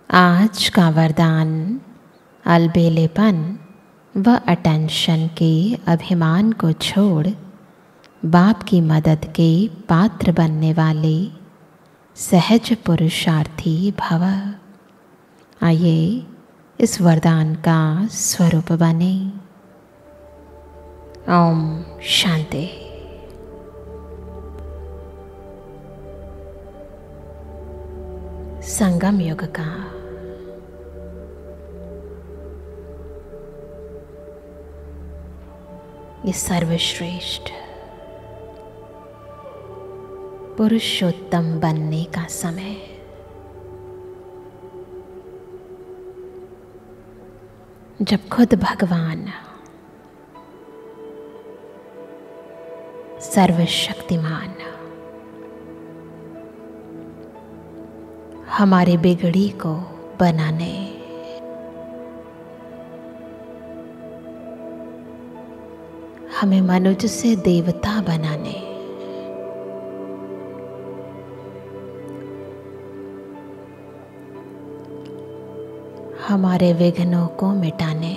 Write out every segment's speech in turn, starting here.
आज का वरदान अलबेलेपन व अटेंशन के अभिमान को छोड़ बाप की मदद के पात्र बनने वाले सहज पुरुषार्थी भव। आइए इस वरदान का स्वरूप बने। ओम शांति। संगम युग का ये सर्वश्रेष्ठ पुरुषोत्तम बनने का समय। जब खुद भगवान सर्वशक्तिमान हमारे बिगड़ी को बनाने, हमें मनुष्य से देवता बनाने, हमारे विघ्नों को मिटाने,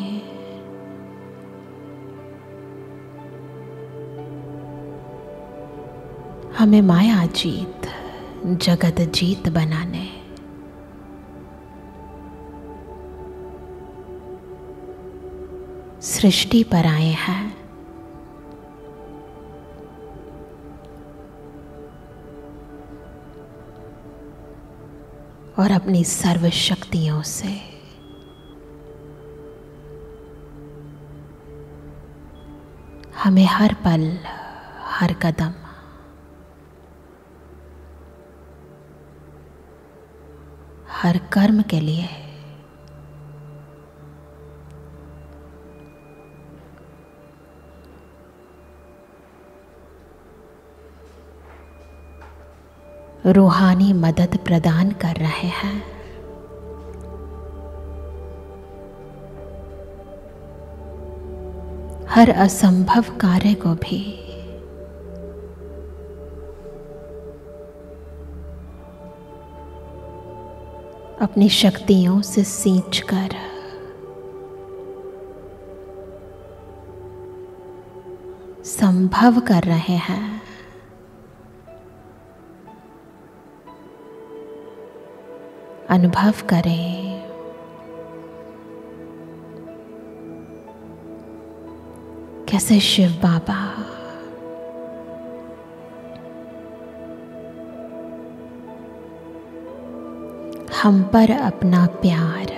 हमें माया जीत जगत जीत बनाने, सृष्टि पर आए हैं। और अपनी सर्व शक्तियों से हमें हर पल हर कदम हर कर्म के लिए रूहानी मदद प्रदान कर रहे हैं। हर असंभव कार्य को भी अपनी शक्तियों से सींचकर संभव कर रहे हैं। अनुभव करें कैसे शिव बाबा हम पर अपना प्यार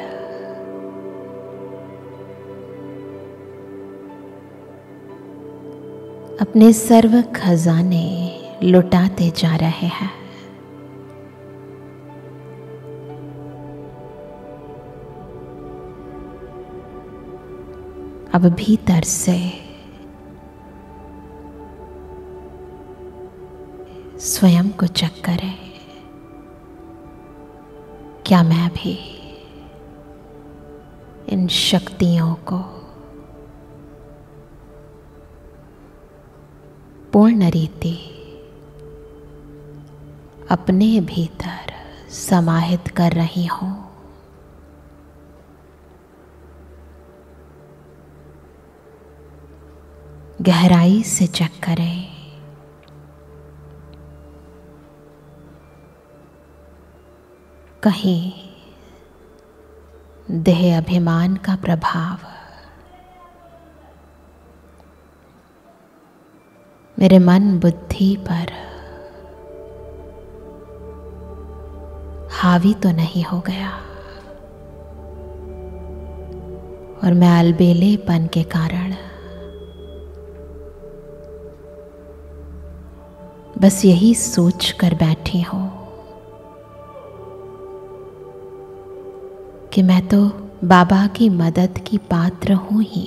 अपने सर्व खजाने लुटाते जा रहे हैं। अब भीतर से स्वयं को चेक करें, क्या मैं भी इन शक्तियों को पूर्ण रीति अपने भीतर समाहित कर रही हूं। गहराई से चेक करें, कहीं देह अभिमान का प्रभाव मेरे मन बुद्धि पर हावी तो नहीं हो गया और मैं अलबेलेपन के कारण बस यही सोच कर बैठी हूं कि मैं तो बाबा की मदद की पात्र हूं ही।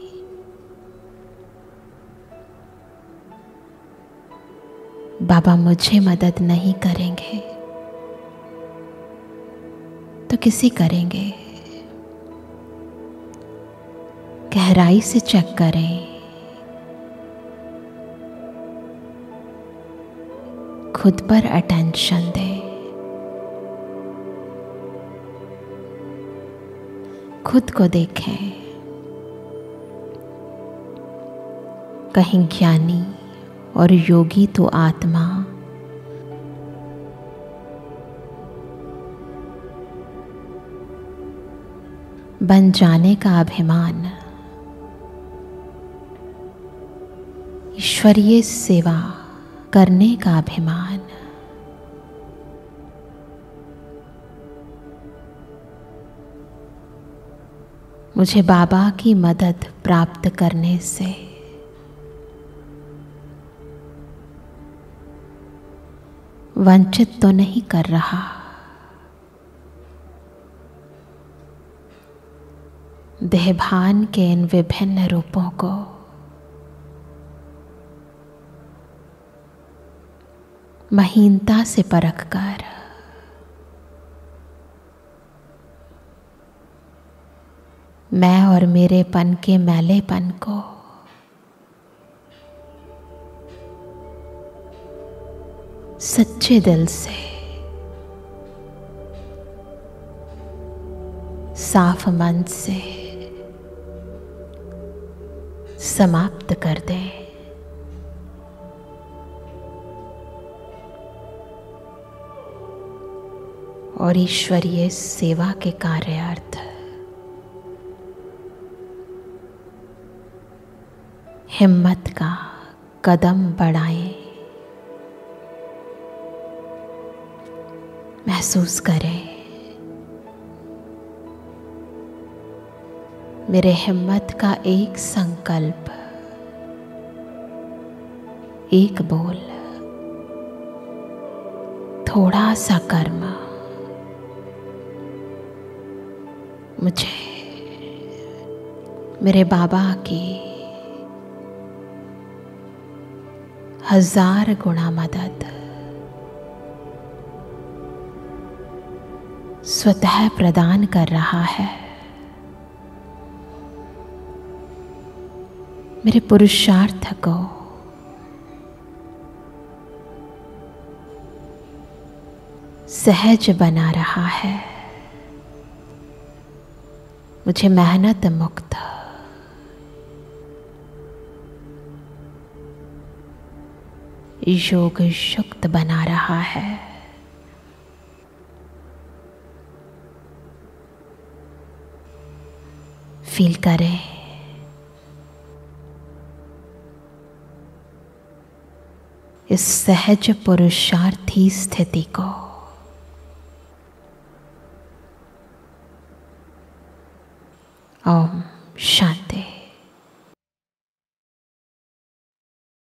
बाबा मुझे मदद नहीं करेंगे तो किसी करेंगे। गहराई से चेक करें, खुद पर अटेंशन दें। खुद को देखें। कहीं ज्ञानी और योगी तो आत्मा बन जाने का अभिमान, ईश्वरीय सेवा करने का अभिमान, मुझे बाबा की मदद प्राप्त करने से वंचित तो नहीं कर रहा। देहभान के इन विभिन्न रूपों को महीनता से परखकर मैं और मेरेपन के मैलेपन को सच्चे दिल से, साफ मन से समाप्त कर दें। और ईश्वरीय सेवा के कार्यार्थ हिम्मत का कदम बढ़ाएं। महसूस करें मेरे हिम्मत का एक संकल्प, एक बोल, थोड़ा सा कर्म मुझे मेरे बाबा की 1000 गुना मदद स्वतः प्रदान कर रहा है। मेरे पुरुषार्थ को सहज बना रहा है। मुझे मेहनत मुक्त योग युक्त बना रहा है। फील करें इस सहज पुरुषार्थी स्थिति को। ओम शांति।